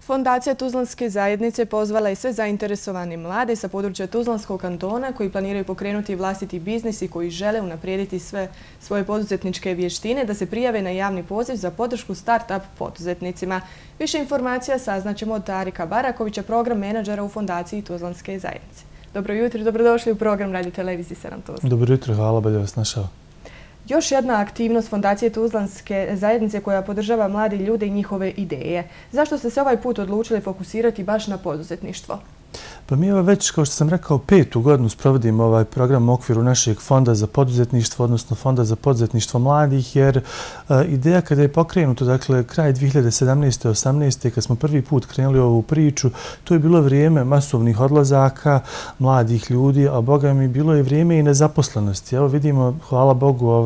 Fondacija Tuzlanske zajednice pozvala je sve zainteresovane mlade sa područja Tuzlanskog kantona koji planiraju pokrenuti vlastiti biznis i koji žele unaprijediti sve svoje poduzetničke vještine da se prijave na javni poziv za podršku start-up poduzetnicima. Više informacija saznaćemo od Tarika Barakovića, program menadžera u Fondaciji Tuzlanske zajednice. Dobro jutro, dobrodošli u program Radio Televizije 7 Tuzla. Dobro jutro, hvala, bolje vas našao. Još jedna aktivnost Fondacije Tuzlanske zajednice koja podržava mlade ljude i njihove ideje. Zašto ste se ovaj put odlučili fokusirati baš na poduzetništvo? Pa mi već, kao što sam rekao, 5. godinu sprovodimo ovaj program u okviru našeg fonda za poduzetništvo, odnosno fonda za poduzetništvo mladih, jer ideja kada je pokrenuto, dakle, kraj 2017. 18. kad smo prvi put krenuli ovu priču, to je bilo vrijeme masovnih odlazaka mladih ljudi, a boga mi bilo je vrijeme i nezaposlenosti. Evo vidimo, hvala Bogu,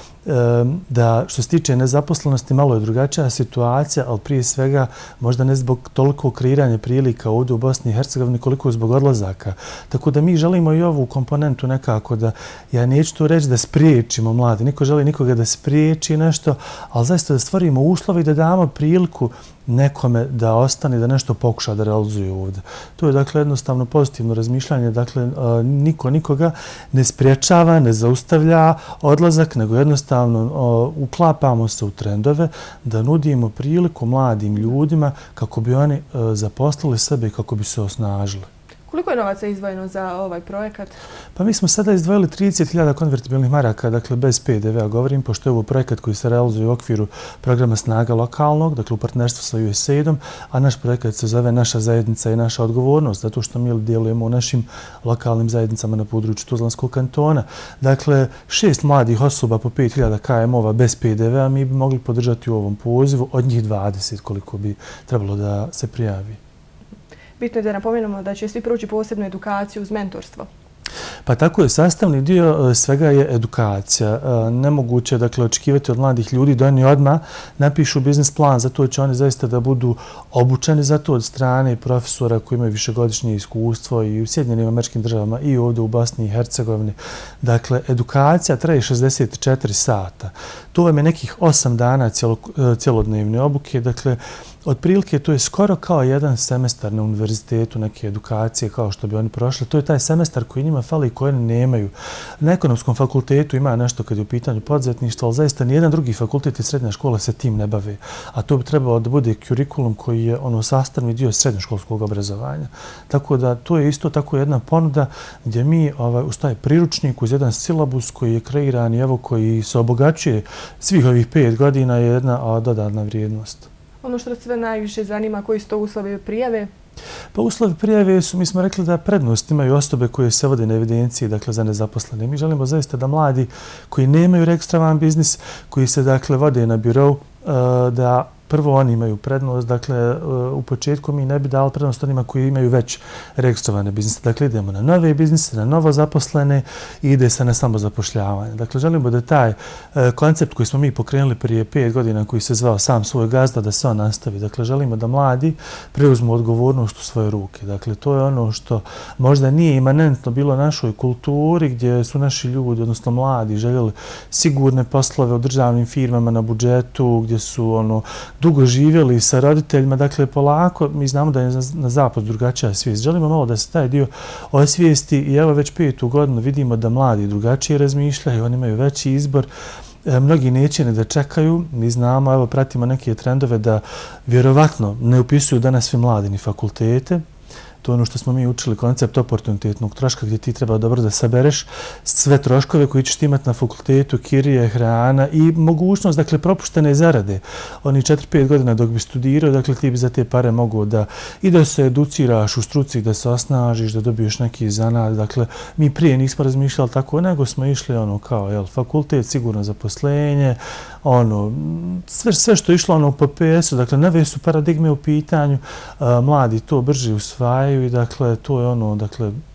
da što se tiče nezaposlenosti malo je drugačija situacija, ali prije svega možda ne zbog toliko kreiranja prilika ovdje u Bosni i Hercegovini koliko zbog odlazaka. Tako da mi želimo i ovu komponentu nekako da, ja neću to reći da spriječimo mlade, niko želi nikoga da spriječi nešto, ali zaista da stvorimo uslove i da damo priliku nekome da ostane, da nešto pokuša da realizuje ovdje. To je dakle jednostavno pozitivno razmišljanje, dakle niko nikoga ne spriječava, ne zaustavlja odlazak, nego jednostavno uklapamo se u trendove da nudimo priliku mladim ljudima kako bi oni zaposlili sebe i kako bi se osnažili. Koliko je novaca izdvojeno za ovaj projekat? Pa mi smo sada izdvojili 30.000 konvertibilnih maraka, dakle bez PDV-a govorim, pošto je ovo projekat koji se realizuje u okviru programa Snaga lokalnog, dakle u partnerstvu sa USAID-om, a naš projekat se zove Naša zajednica i naša odgovornost, zato što mi djelujemo u našim lokalnim zajednicama na području Tuzlanskog kantona. Dakle, 6 mladih osoba po 5.000 KM-ova bez PDV-a mi bi mogli podržati u ovom pozivu, od njih 20 koliko bi trebalo da se prijavi. Bitno je da napomenemo da će svi proći posebnu edukaciju uz mentorstvo. Pa tako je, sastavni dio svega je edukacija. Nemoguće je dakle očekivati od mladih ljudi da oni odmah napišu biznis plan, zato će oni zaista da budu obučeni za to od strane profesora koji imaju višegodišnje iskustvo i u Sjedinjenim Američkim Državama i ovdje u Bosni i Hercegovini. Dakle, edukacija traje 64 sata. To vam je nekih 8 dana cjelodnevne obuke, dakle, otprilike to je skoro kao jedan semestar na univerzitetu, neke edukacije kao što bi oni prošli. To je taj semestar koji njima fali i koji oni nemaju. Na ekonomskom fakultetu ima nešto kad je u pitanju poduzetništva, ali zaista nijedan drugi fakultet i srednja škola se tim ne bave. A to bi trebalo da bude kurikulum koji je sastavni dio srednjoškolskog obrazovanja. Tako da to je isto tako jedna ponuda gdje mi ustaje priručnik uz jedan silabus koji je kreiran i evo koji se obogaćuje svih ovih 5 godina je jedna dodatna vrijednost. Ono što sve najviše zanima, koji su to uslovi prijave? Pa uslovi prijave su, mi smo rekli da prednost imaju osobe koje se vode na evidenciji, dakle za nezaposlene. Mi želimo zaista da mladi koji nemaju registrovan biznis, koji se dakle vode na birou, da prvo oni imaju prednost, dakle u početku mi ne bi dali prednost onima koji imaju već registrovane biznise. Dakle idemo na nove biznise, na novo zaposlene i ide se na samozapošljavanje. Dakle želimo da taj koncept koji smo mi pokrenuli prije 5 godina koji se zvao Sam svoj gazda da se on nastavi. Dakle želimo da mladi preuzmu odgovornost u svoje ruke. Dakle to je ono što možda nije imanentno bilo našoj kulturi gdje su naši ljudi, odnosno mladi, željeli sigurne poslove u državnim firmama na budžetu, gdje su dugo živjeli sa roditeljima, dakle polako, mi znamo da je na zapadu drugačija svijest. Želimo malo da se taj dio osvijesti i evo već 5. godinu vidimo da mladi drugačije razmišljaju, oni imaju veći izbor. Mnogi neće ni da čekaju, mi znamo, evo pratimo neke trendove da vjerovatno ne upisuju danas svi mladi ni fakultete. To je ono što smo mi učili, koncept oportunitetnog troška gdje ti treba dobro da sabereš sve troškove koji ćeš imati na fakultetu, kirije, hrana i mogućnost, dakle, propuštene zarade. Oni 4-5 godina dok bi studirao, dakle, ti bi za te pare mogao da i da se educiraš u struci, da se osnažiš, da dobiješ neki zanat. Dakle, mi prije nismo razmišljali tako, nego smo išli kao fakultet, sigurno zaposlenje, sve što je išlo po PS-u, dakle, nove su paradigme u pitanju, mladi to brže usvajaju i dakle, to je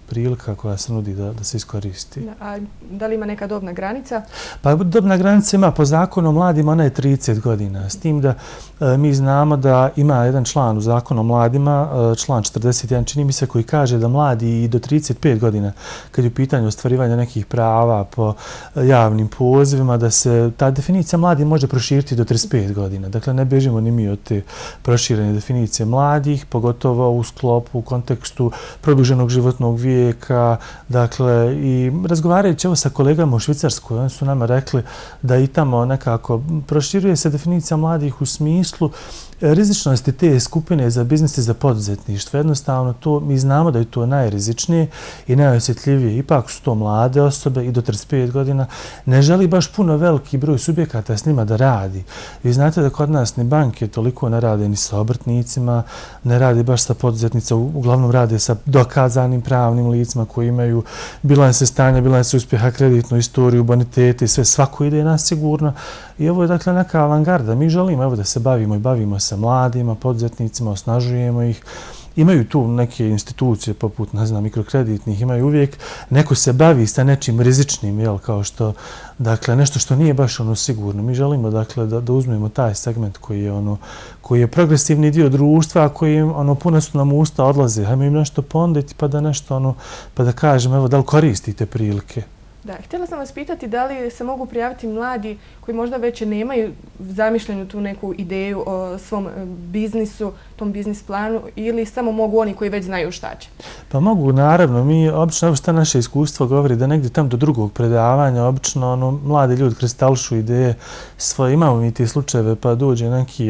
prilika koja se nudi da se iskoristi. A da li ima neka dobna granica? Pa dobna granica ima po zakonu o mladima, ona je 30 godina. S tim da mi znamo da ima jedan član u zakonu o mladima, član 41, čini mi se, koji kaže da mladi i do 35 godina, kad je u pitanju ostvarivanja nekih prava po javnim pozivima, da se ta definicija mladi može proširiti do 35 godina. Dakle, ne bežimo ni mi od te proširene definicije mladih, pogotovo u sklopu, u kontekstu produženog životnog vijeka. Dakle, i razgovarajući evo sa kolegama u Švicarskoj, oni su nama rekli da i tamo nekako proširuje se definicija mladih u smislu rizičnosti te skupine za biznis i za poduzetništvo. Jednostavno, mi znamo da je to najrizičnije i najosjetljivije. Ipak su to mlade osobe i do 35 godina. Ne želi baš puno veliki broj subjekata s njima da radi. Vi znate da kod nas ni banke toliko ne rade ni sa obrtnicima, ne radi baš sa poduzetnicima, uglavnom rade sa dokazanim pravnim licima koji imaju bilanse stanja, bilanse uspjeha, kreditnu istoriju, bonitete i sve. Svako ide nasigurno. I ovo je dakle neka avangarda. Mi želimo evo da se bavimo sa mladima, poduzetnicima, osnažujemo ih. Imaju tu neke institucije poput, ne znam, mikrokreditnih, imaju uvijek, neko se bavi sa nečim rizičnim, jel, kao što, dakle, nešto što nije baš ono sigurno. Mi želimo, dakle, da uzmemo taj segment koji je progresivni dio društva, a koji puno su nam usta odlaze. Hajmo im nešto ponuditi pa da nešto, pa da kažem, evo, da li koristite prilike? Da, htjela sam vas pitati da li se mogu prijaviti mladi koji možda već nemaju zamišljenu tu neku ideju o svom biznisu, tom biznis planu, ili samo mogu oni koji već znaju šta će? Pa naravno. Mi obično, šta naše iskustvo govori, da negdje tam do drugog predavanja obično mladi ljudi kristališu ideje svoje. Imamo mi ti slučajeve, pa dođe neki,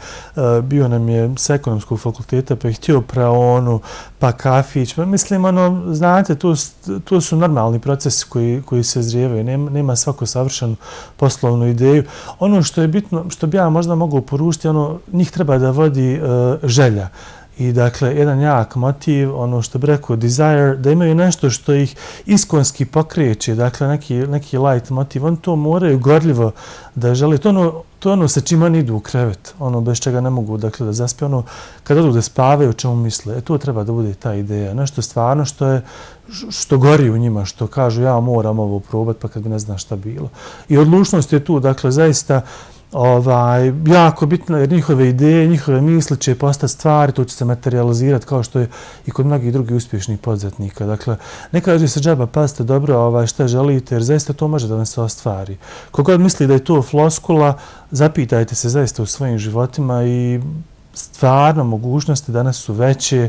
bio nam je s ekonomskog fakulteta, pa je htio praonu, pa kafić. Mislim, znate, to su normalni procesi koji se zrijevaju. Nema svako savršenu poslovnu ideju. Ono što je bitno, što bi ja možda mogao poručiti, njih treba da vodi želja. I dakle, jedan jak motiv, ono što bi rekao desire, da imaju nešto što ih iskonski pokreće, dakle neki light motiv, oni to moraju gorljivo da žele. To je ono sa čim oni idu u krevet, bez čega ne mogu dakle, da zaspe, kad odu da spavaju, o čemu misle. To treba da bude ta ideja, nešto stvarno što gori u njima, što kažu ja moram ovo probati pa kad bi ne znam šta bilo. I odlučnost je tu, dakle, zaista jako bitno, jer njihove ideje, njihove misli će postati stvari, to će se materializirati kao što je i kod mnogih drugih uspješnih poduzetnika. Dakle, ne kaže se džaba, pazite dobro šta želite, jer zaista to može da vam se ostvari. Kogod misli da je to floskula, zapitajte se zaista u svojim životima i stvarno mogućnosti danas su veće.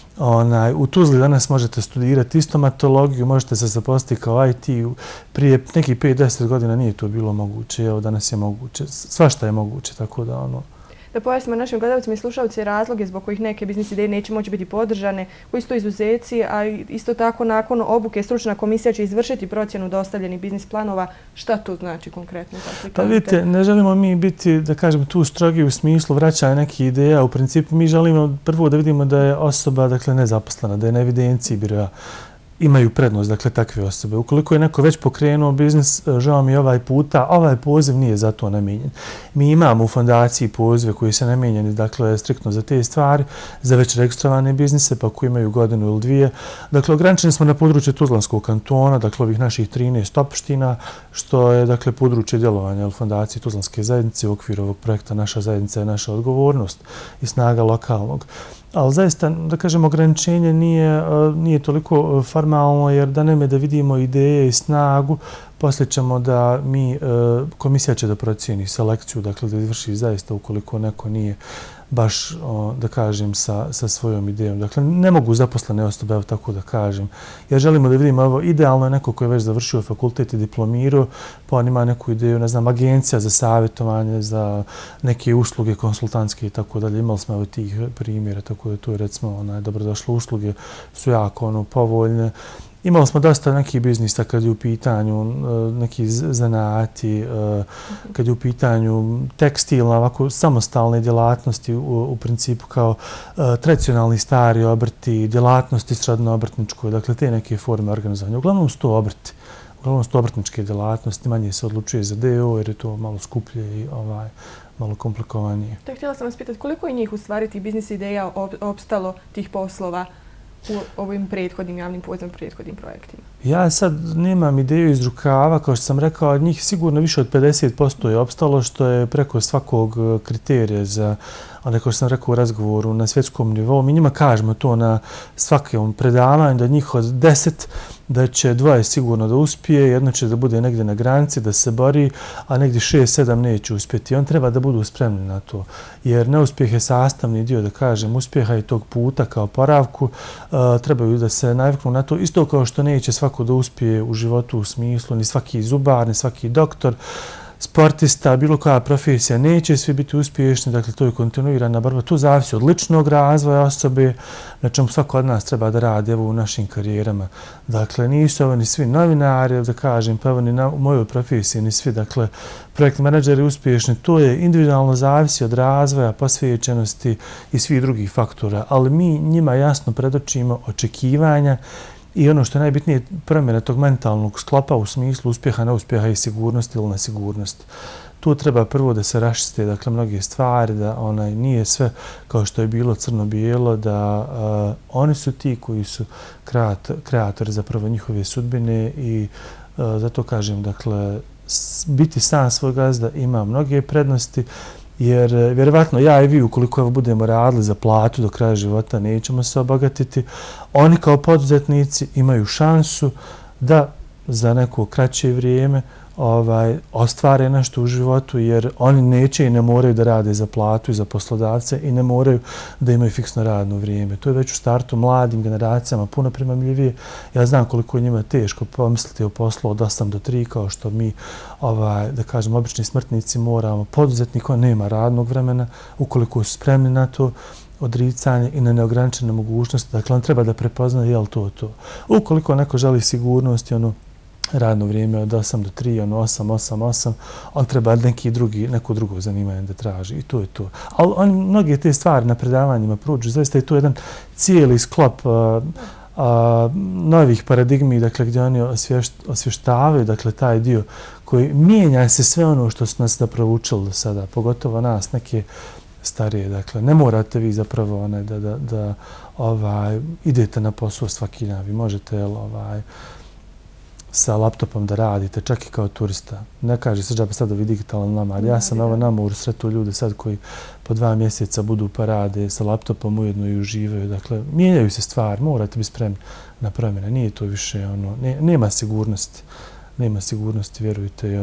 U Tuzli danas možete studirati stomatologiju, možete se zaposliti kao IT. Prije nekih 5-10 godina nije to bilo moguće, evo danas je moguće. Svašta je moguće, tako da Da pojasnimo našim gledalcima i slušalci razloge zbog kojih neke biznis ideje neće moći biti podržane, koji su to izuzeci, a isto tako nakon obuke stručna komisija će izvršiti procjenu dostavljenih biznis planova. Šta to znači konkretno? Pa vidite, ne želimo mi biti, da kažem, tu strogi u smislu vraćanja nekih ideja. U principu mi želimo prvo da vidimo da je osoba, dakle, nezaposlena, da je na evidenciji biroa. Imaju prednost, dakle, takve osobe. Ukoliko je neko već pokrenuo biznis, žao mi ovaj poziv nije za to namijenjen. Mi imamo u fondaciji pozive koji se namijenjeni, dakle, striktno za te stvari, za već registrovane biznise, pa koji imaju godinu ili dvije. Dakle, ograničeni smo na područje Tuzlanskog kantona, dakle, ovih naših 13 opština, što je, dakle, područje djelovanja fondacije Tuzlanske zajednice. U okviru ovog projekta Naša zajednica je naša odgovornost i snaga lokalnog. Ali zaista, da kažem, ograničenje nije toliko formalno, jer da nema da vidimo ideje i snagu, poslije ćemo da komisija će da procijeni selekciju, dakle da izvrši zaista ukoliko neko nije baš, da kažem, sa svojom idejom. Dakle, ne mogu zaposlene osobe, evo tako da kažem. Jer želimo da vidimo, evo, idealno je neko koji je već završio fakultet i diplomirao, pa on ima neku ideju, ne znam, agencija za savjetovanje, za neke usluge konsultantske i tako dalje. Imali smo evo tih primjera, tako da tu je, recimo, dobrodošle usluge su jako povoljne. Imali smo dosta nekih biznisa kad je u pitanju neki zanati, kad je u pitanju tekstilna, ovako samostalne djelatnosti u principu kao tradicionalni stari obrti, djelatnosti srodno-obrtničkoj, dakle te neke forme organizovanja. Uglavnom su to obrti, uglavnom su to obrtničke djelatnosti, manje se odlučuje za DO jer je to malo skuplje i malo komplikovanije. Htjela sam vas pitati koliko je njih u stvari tih biznis ideja opstalo, tih poslova? u ovim prethodnim javnim pozivima, prethodnim projektima? Ja sad nemam ideju iz rukava, kao što sam rekao, od njih sigurno više od 50% je opstalo, što je preko svakog kriterija za, ali kao što sam rekao u razgovoru na svjetskom nivou. Mi njima kažemo to na svakom predavanju, da njih od 10, da će 2 sigurno da uspije, jedno će da bude negdje na granici, da se bori, a negdje 6-7 neće uspjeti. On treba da budu spremni na to, jer neuspjeh je sastavni dio, da kažem, uspjeha i tog puta kao poravku. Trebaju da se naviknu na to, isto kao što neće svako da uspije u životu u smislu, ni svaki zubar, ni svaki doktor, sportista, bilo koja profesija, neće svi biti uspješni, dakle to je kontinuirana borba. To zavisi od ličnog razvoja osobe, na čemu svako od nas treba da radi evo u našim karijerama. Dakle, nisu ovo ni svi novinari, da kažem, pa evo ni u mojoj profesiji, ni svi, dakle, projektni menadžeri uspješni. To je individualno zavisi od razvoja, posvećenosti i svih drugih faktora, ali mi njima jasno predočimo očekivanja i ono što je najbitnije, promjena tog mentalnog sklopa u smislu uspjeha, neuspjeha i sigurnosti ili nesigurnosti. Tu treba prvo da se raščiste, dakle, mnoge stvari, da nije sve kao što je bilo crno-bijelo, da oni su ti koji su kreatori zapravo njihove sudbine i zato kažem, dakle, biti sam svoj gazda ima mnoge prednosti, jer vjerovatno ja i vi ukoliko budemo radili za platu do kraja života nećemo se obogatiti. Oni kao poduzetnici imaju šansu da za neko kraće vrijeme ostvare nešto u životu, jer oni neće i ne moraju da rade za platu i za poslodavce i ne moraju da imaju fiksno radno vrijeme. To je već u startu mladim generacijama puno primamljivije. Ja znam koliko je njima teško pomisliti o poslu od 8 do 3, kao što mi, da kažem, obični smrtnici moramo. Poduzetnik, on nema radnog vremena, ukoliko su spremni na to, odricanje i na neograničene mogućnosti. Dakle, on treba da prepozna je li to. Ukoliko neko želi sigurnost i radno vrijeme od 8 do 3, 8, on treba neko drugo zanimanje da traži i to je to. Ali oni mnoge te stvari na predavanjima pruđu, zaista je to jedan cijeli sklop novih paradigmi, dakle, gdje oni osvještavaju, dakle, taj dio koji mijenja se sve ono što su nas zapravo učili do sada, pogotovo nas, neke starije. Dakle, ne morate vi zapravo da idete na posao svaki dan. Vi možete sa laptopom da radite, čak i kao turista. Ne kaže se džaba sad da vi digitalan nomad. Ja sam nama sretao ljude sad koji po 2 mjeseca budu pa rade sa laptopom ujedno i uživaju. Dakle, mijenjaju se stvari, morate biti spremni na promjene. Nije to više, nema sigurnosti. Nema sigurnosti, vjerujte.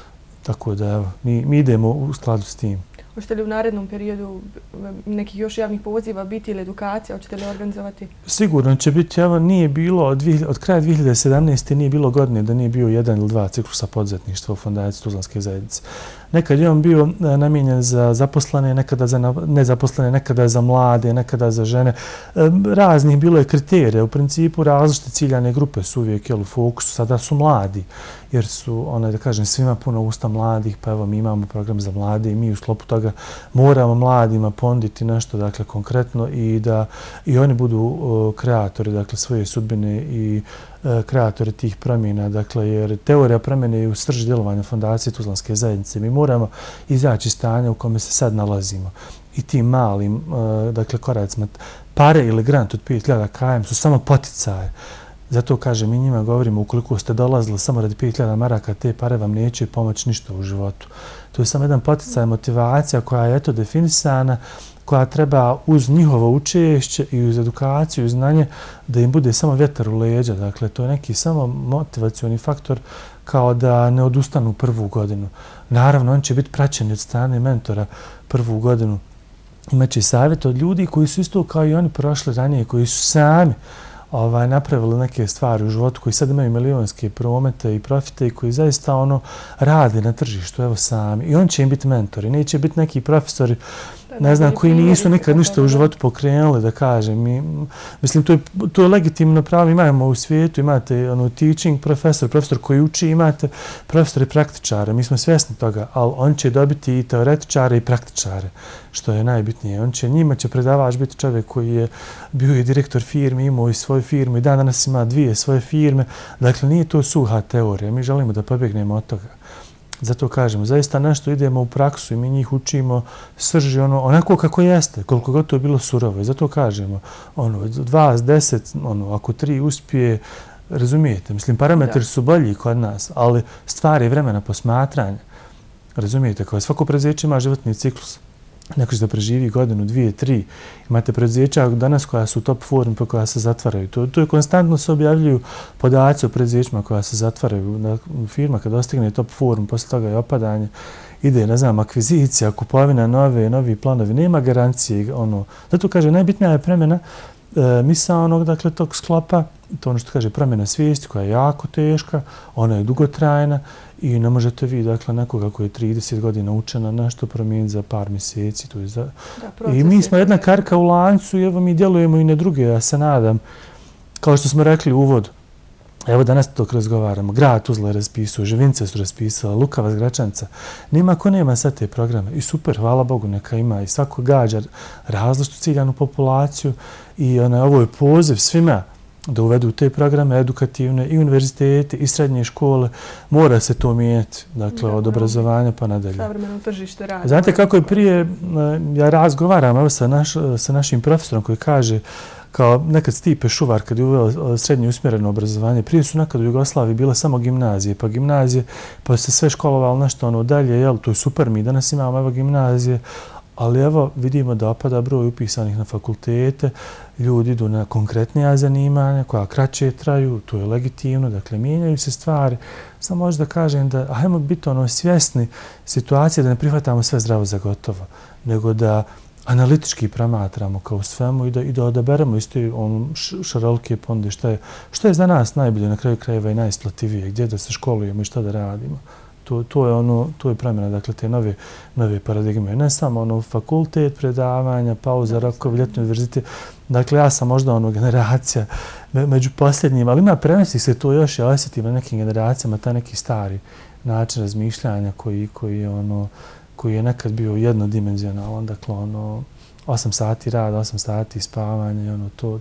Tako da, evo, mi idemo u skladu s tim. Hoćete li u narednom periodu nekih još javnih poziva biti ili edukacija? Hoćete li organizovati? Sigurno će biti. Evo, nije bilo, od kraja 2017. nije bilo godine da nije bio 1 ili 2 ciklusa poduzetništva u Fondaciji Tuzlanske zajednice. Nekad je on bio namijenjen za zaposlene, nekada za nezaposlene, nekada za mlade, nekada za žene. Raznih bilo je kriterija. U principu različite ciljane grupe su uvijek u fokusu. Sada su mladi, jer su, da kažem, svima puno usta mladih, pa evo mi imamo program za mlade i mi u sklopu toga moramo mladima ponuditi nešto, dakle, konkretno i da i oni budu kreatori, dakle, svoje sudbine i kreatori tih promjena, dakle, jer teorija promjene je u srži djelovanja Fondacije Tuzlanske zajednice. Mi moramo izaći iz stanja u kome se sad nalazimo i tim malim, dakle, koracima. Pare ili grant od 5.000 km su samo poticaje. Zato, kažem, mi njima govorimo, ukoliko ste dolazili samo radi 5.000 maraka, te pare vam neće pomoći ništa u životu. To je samo jedan poticaj, motivacija koja je definisana, koja treba uz njihovo učešće i uz edukaciju i znanje da im bude samo vjetar u leđa. Dakle, to je neki samo motivacioni faktor kao da ne odustanu prvu godinu. Naravno, on će biti praćen od strane mentora prvu godinu. Imaće savjet od ljudi koji su isto kao i oni prošli ranije, koji su sami napravili neke stvari u životu, koji sad imaju milionske promete i profite i koji zaista rade na tržištu, evo sami. I on će im biti mentori. Neće biti neki profesori, ne znam, koji nisu nikad ništa u životu pokrenuli, da kažem. Mislim, to je legitimno pravo. Imamo u svijetu, imate teaching profesor koji uči, imate profesori praktičare. Mi smo svjesni toga, ali on će dobiti i teoretičare i praktičare, što je najbitnije. Njima će predavač biti čovjek koji je bio i direktor firme, imao i svoju firmu i danas ima 2 svoje firme. Dakle, nije to suha teorija. Mi želimo da pobjegnemo od toga. Zato kažemo, zaista nešto idemo u praksu i mi njih učimo srži onako kako jeste, koliko god to je bilo surovo. I zato kažemo, 2 s 10, ako 3 uspije, razumijete, mislim, parametri su bolji kod nas, ali stvari vremena posmatranja. Razumijete, kao svako preduzeće ima životni ciklus. Neko će da preživi godinu, 2, 3. Imate preduzeća danas koja su u top formi pa koja se zatvaraju. To je konstantno se objavljuju podaci o preduzećima koja se zatvaraju. Firma kad dostigne top formu, posle toga je opadanje, ide, ne znam, akvizicija, kupovina novi planovi, nema garancije. Zato kaže, najbitnija je promjena misao dakle, tog sklopa, to ono što kaže promjena svijesti koja je jako teška, ona je dugotrajna i ne možete vi, dakle, nekoga koji je 30 godina učena nešto promijeniti za par mjeseci. I mi smo jedna karika u lancu i evo mi djelujemo i na druge, ja se nadam. Kao što smo rekli u uvodu, evo danas dok razgovaramo, grad Tuzla je raspisao, Živince su raspisala, Lukavac, Gračanca. Nema ko nema sad te programe. I super, hvala Bogu, neka ima i svako gađa različitu ciljanu populaciju i ovo je poziv svima da uvedu te programe edukativne i univerzitete i srednje škole. Mora se to mijenjati, dakle, od obrazovanja pa nadalje. Savremeno tržište rada. Znate kako je prije, ja razgovaram sa našim profesorom koji kaže, kao nekad Stipe Šuvar kad je uveo srednje usmjereno obrazovanje, prije su nekad u Jugoslaviji bile samo gimnazije, pa se sve školovalo nešto dalje, to je super, mi danas imamo evo gimnazije, ali evo vidimo da opada broj upisanih na fakultete, ljudi idu na konkretnija zanimanja koja kraće traju, to je legitimno, dakle mijenjaju se stvari. Samo možda kažem da ajmo biti svjesni situacije da ne prihvatamo sve zdravo za gotovo, nego da analitički promatramo kao svemu i da odaberemo isto šarolike ponude što je za nas najbolje na kraju krajeva i najisplativije, gdje da se školujemo i šta da radimo. To je promjena, dakle, te nove paradigme. Ne samo fakultet, predavanja, pauza, rokovi, ljetni univerzitet. Dakle, ja sam možda generacija među posljednjima, ali ima prenosi se to još, ja osjetim na nekim generacijama, taj neki stari način razmišljanja koji je nekad bio jednodimenzionalan, dakle, 8 sati rada, 8 sati spavanja,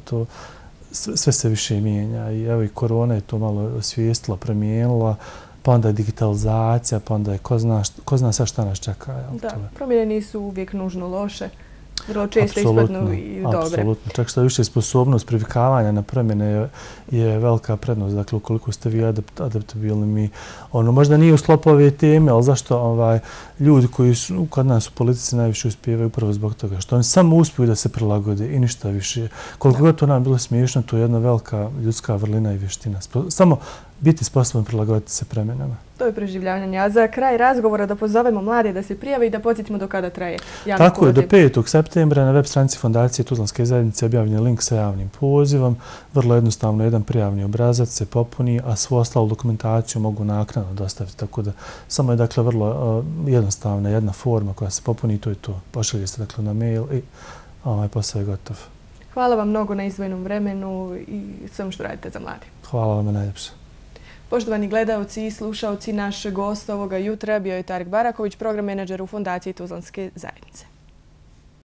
sve se više mijenja. I evo i korona je to malo osvijestila, promijenila, pa onda je digitalizacija, pa onda je ko zna sve šta nas čeka. Da, promjene nisu uvijek nužno loše. Vrlo često ispadnu i dobre. Apsolutno. Čak što je više sposobnost privikavanja na promjene je velika prednost. Dakle, ukoliko ste vi adaptabilni, možda nije u sklopu ove teme, ali zašto ljudi koji su kod nas u politici najviše uspijevaju upravo zbog toga što oni samo uspiju da se prilagode i ništa više. Koliko god to nam bilo smiješno, to je jedna velika ljudska vrlina i vještina. Samo biti sposoban prilagoditi se promjenama. To je preživljavanje. A za kraj razgovora da pozovemo mlade da se prijave i da podsjetimo do kada traje javni poziv. Tako je, do 5. septembra na web stranici Fondacije Tuzlanske zajednice objavljen je link sa javnim pozivom. Vrlo jednostavno, jedan prijavni obrazac se popuni, a svu ostalu dokumentaciju mogu naknadno dostaviti. Tako da samo je, dakle, vrlo jednostavna jedna forma koja se popuni i to je to. Pošalje se, dakle, na mail i posao je gotov. Hvala vam mnogo na izdvojenom vremenu i svemu što radite za mlade. Hvala vam najljepše. Poštovani gledalci i slušalci, naš gost ovoga jutra bio je Tarik Baraković, program menadžer u Fondaciji Tuzlanske zajednice.